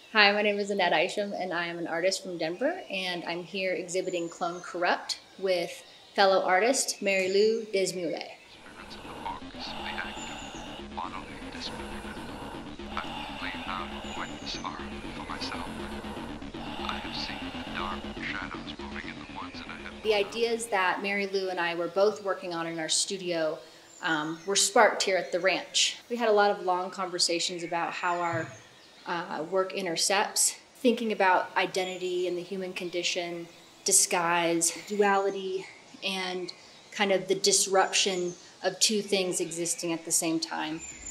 Hi, my name is Annette Isham, and I am an artist from Denver, and I'm here exhibiting Clone Corrupt with fellow artist Mary Lou Desmeules. Spirits of the box, the active, bodily disfigurement. I will lay down witness horror for myself. I have seen the dark shadows moving in the woods, and I have... The ideas that Mary Lou and I were both working on in our studio were sparked here at the ranch. We had a lot of long conversations about how our work intercepts, thinking about identity and the human condition, disguise, duality, and kind of the disruption of two things existing at the same time.